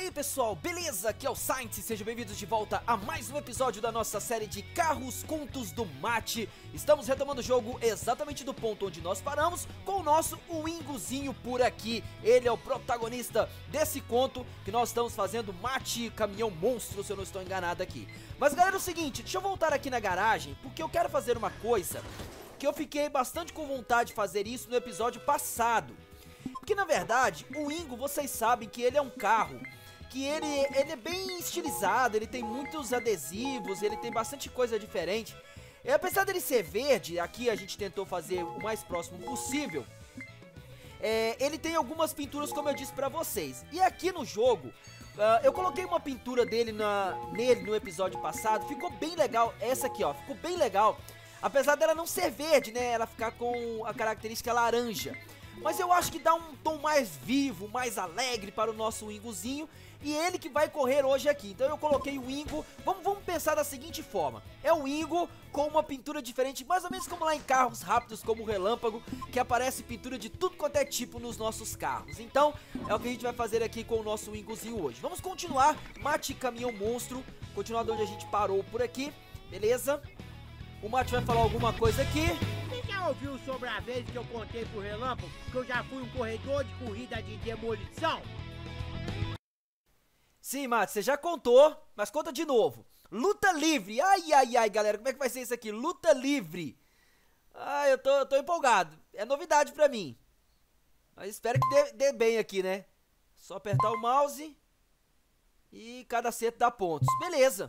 aí pessoal, beleza? Aqui é o Sainz, sejam bem-vindos de volta a mais um episódio da nossa série de Carros Contos do Mate. Estamos retomando o jogo exatamente do ponto onde nós paramos, com o nosso Wingozinho por aqui. Ele é o protagonista desse conto que nós estamos fazendo, Mate Caminhão Monstro, se eu não estou enganado aqui. Mas galera, é o seguinte, deixa eu voltar aqui na garagem, porque eu quero fazer uma coisa que eu fiquei bastante com vontade de fazer isso no episódio passado. Porque na verdade, o Wingo, vocês sabem que ele é um carro que ele é bem estilizado, ele tem muitos adesivos, ele tem bastante coisa diferente. E apesar dele ser verde, aqui a gente tentou fazer o mais próximo possível, ele tem algumas pinturas, como eu disse pra vocês. E aqui no jogo, eu coloquei uma pintura dele nele no episódio passado, ficou bem legal, essa aqui ó, ficou bem legal. Apesar dela não ser verde, né, ela ficar com a característica laranja. Mas eu acho que dá um tom mais vivo, mais alegre para o nosso Wingozinho. E ele que vai correr hoje aqui. Então eu coloquei o Wingo. Vamos pensar da seguinte forma. É o Wingo com uma pintura diferente, mais ou menos como lá em carros rápidos como o Relâmpago, que aparece pintura de tudo quanto é tipo nos nossos carros. Então é o que a gente vai fazer aqui com o nosso Wingozinho hoje. Vamos continuar, Mate Caminhão Monstro. Continuar de onde a gente parou por aqui. Beleza? O Mate vai falar alguma coisa aqui. Já ouviu sobre a vez que eu contei pro Relâmpago que eu já fui um corredor de corrida de demolição? Sim, Mate, você já contou, mas conta de novo. Luta livre, ai, galera, como é que vai ser isso aqui? Luta livre. Ah, eu tô empolgado, é novidade pra mim. Mas espero que dê bem aqui, né? Só apertar o mouse e cada acerto dá pontos, beleza.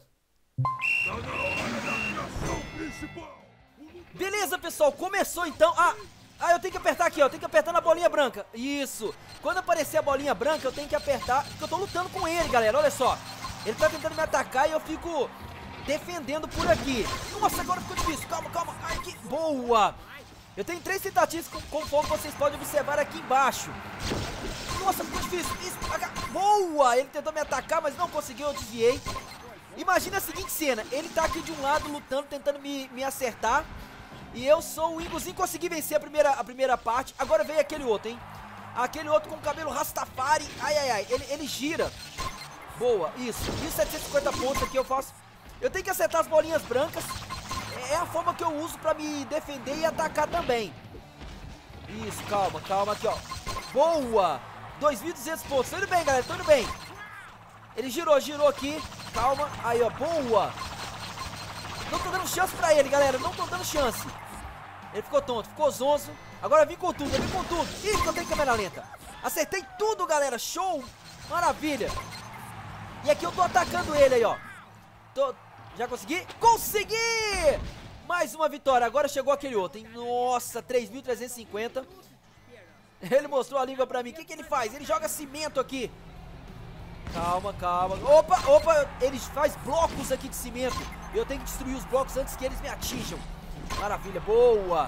Beleza, pessoal, começou então. Eu tenho que apertar aqui, ó, eu tenho que apertar na bolinha branca. Isso, quando aparecer a bolinha branca eu tenho que apertar, porque eu tô lutando com ele, galera, olha só. Ele tá tentando me atacar e eu fico defendendo por aqui. Nossa, agora ficou difícil, calma, ai, que boa. Eu tenho 3 tentativas, conforme vocês podem observar aqui embaixo. Nossa, ficou difícil, isso, boa. Ele tentou me atacar, mas não conseguiu, eu desviei. Imagina a seguinte cena, ele tá aqui de um lado lutando, tentando me acertar. E eu sou o Wingozinho, consegui vencer a primeira parte. Agora veio aquele outro, hein? Aquele outro com o cabelo Rastafari. Ai, ele gira. Boa, isso. 1750 pontos aqui eu faço. Eu tenho que acertar as bolinhas brancas. É a forma que eu uso pra me defender e atacar também. Isso, calma aqui, ó. Boa! 2.200 pontos. Tô indo bem, galera, tô indo bem. Ele girou aqui. Calma. Aí, ó, boa! Não tô dando chance pra ele, galera. Não tô dando chance. Ele ficou tonto, ficou zonzo. Agora eu vim com tudo. Ih, que eu tenho câmera lenta. Acertei tudo, galera. Show. Maravilha. E aqui eu tô atacando ele aí, ó. Já consegui? Consegui! Mais uma vitória. Agora chegou aquele outro, hein? Nossa, 3.350. Ele mostrou a língua pra mim. O que ele faz? Ele joga cimento aqui. Calma. Opa, ele faz blocos aqui de cimento. Eu tenho que destruir os blocos antes que eles me atinjam. Maravilha, boa.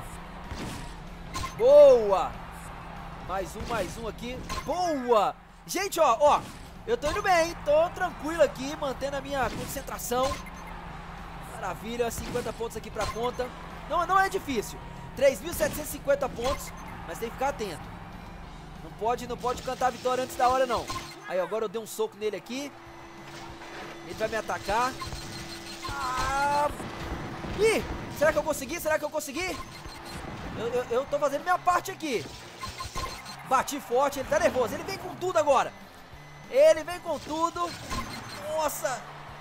Mais um aqui. Boa. Gente, ó, eu tô indo bem, tô tranquilo aqui, mantendo a minha concentração. Maravilha, 50 pontos aqui pra conta. Não é difícil. 3.750 pontos, mas tem que ficar atento. Não pode cantar a vitória antes da hora, não. Aí, agora eu dei um soco nele aqui. Ele vai me atacar. Ih, será que eu consegui? Eu tô fazendo minha parte aqui. Bati forte, ele tá nervoso. Ele vem com tudo agora. Nossa.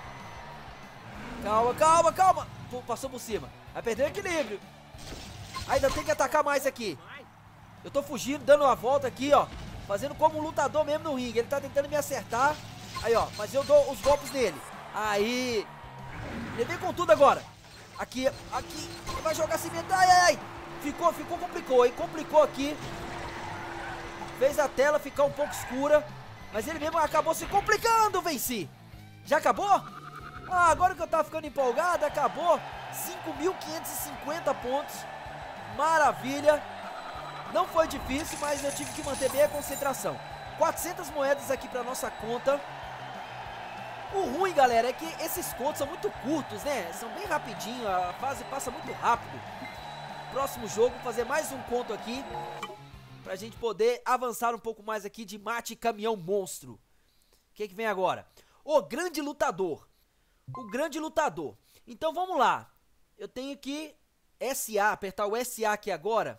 Calma. Pô, passou por cima. Vai perder o equilíbrio. Ainda tem que atacar mais aqui. Eu tô fugindo, dando uma volta aqui, ó. Fazendo como um lutador mesmo no ringue. Ele tá tentando me acertar. Aí, ó, mas eu dou os golpes nele. Aí. Ele vem com tudo agora. Aqui. Ele vai jogar cimento. Ai. Complicou aqui. Fez a tela ficar um pouco escura. Mas ele mesmo acabou se complicando. Venci. Já acabou? Agora que eu tava ficando empolgado, acabou. 5.550 pontos. Maravilha. Não foi difícil, mas eu tive que manter bem a concentração. 400 moedas aqui pra nossa conta. O ruim, galera, é que esses contos são muito curtos, né? São bem rapidinho, a fase passa muito rápido. Próximo jogo, vou fazer mais um conto aqui pra gente poder avançar um pouco mais aqui de Mate Caminhão Monstro. que vem agora? O grande lutador. O grande lutador. Então vamos lá. Eu tenho que SA, apertar o SA aqui agora.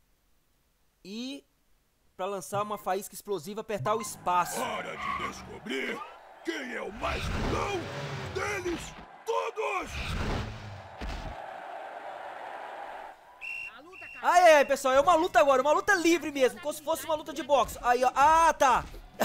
E pra lançar uma faísca explosiva, apertar o espaço. Hora de descobrir quem é o mais vilão deles todos! Ai, pessoal, é uma luta agora, uma luta livre mesmo, como se fosse uma luta de boxe. Aí, ó, ah, tá.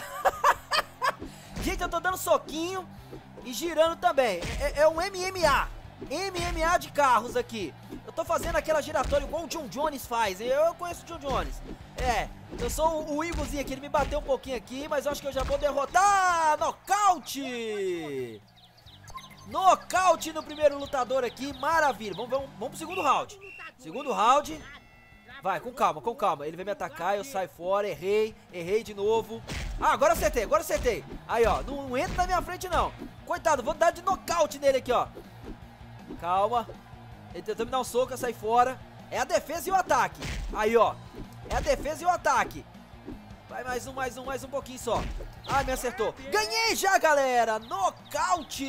Gente, eu tô dando soquinho e girando também. É um MMA, MMA de carros aqui. Eu tô fazendo aquela giratória igual o John Jones faz, eu conheço o John Jones. Eu sou o Eaglezinho aqui, ele me bateu um pouquinho aqui, mas eu acho que eu já vou derrotar. Nocaute! Nocaute no primeiro lutador aqui, maravilha. Vamos pro segundo round. Segundo round. Vai, com calma, ele vem me atacar, eu saio fora, errei de novo. Ah, agora acertei. Aí, ó, não entra na minha frente não. Coitado, vou dar de nocaute nele aqui, ó. Calma. Ele tentou me dar um soco, eu saí fora. É a defesa e o ataque. Aí, ó, é a defesa e o ataque. Vai, mais um pouquinho só. Ah, me acertou. Ganhei já, galera, nocaute.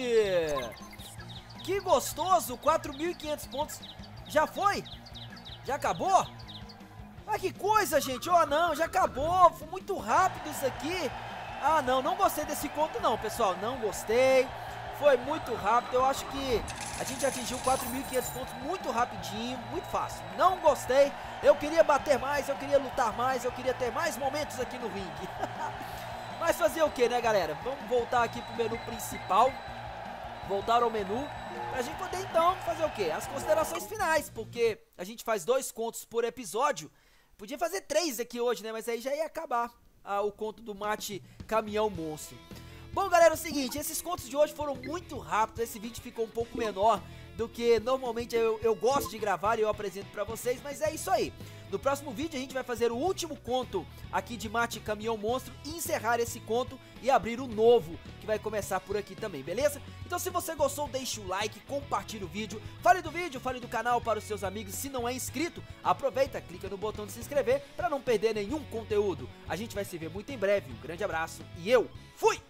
Que gostoso, 4.500 pontos. Já foi? Já acabou? Ah, que coisa, gente. Oh, não, já acabou. Foi muito rápido isso aqui. Ah, não gostei desse conto não, pessoal. Não gostei. Foi muito rápido. Eu acho que a gente atingiu 4.500 pontos muito rapidinho, muito fácil. Não gostei. Eu queria bater mais, eu queria lutar mais, eu queria ter mais momentos aqui no ringue. Mas fazer o que, né, galera? Vamos voltar aqui pro menu principal. Voltar ao menu, pra gente poder então fazer o quê? As considerações finais, porque a gente faz 2 contos por episódio. Podia fazer 3 aqui hoje, né? Mas aí já ia acabar o conto do Mate Caminhão Monstro. Bom, galera, é o seguinte, esses contos de hoje foram muito rápidos. Esse vídeo ficou um pouco menor do que normalmente eu gosto de gravar e eu apresento pra vocês, mas é isso aí. No próximo vídeo a gente vai fazer o último conto aqui de Mate Caminhão Monstro e encerrar esse conto e abrir o novo que vai começar por aqui também, beleza? Então se você gostou, deixa o like, compartilha o vídeo, fale do vídeo, fale do canal para os seus amigos. Se não é inscrito, aproveita, clica no botão de se inscrever para não perder nenhum conteúdo. A gente vai se ver muito em breve, um grande abraço e eu fui!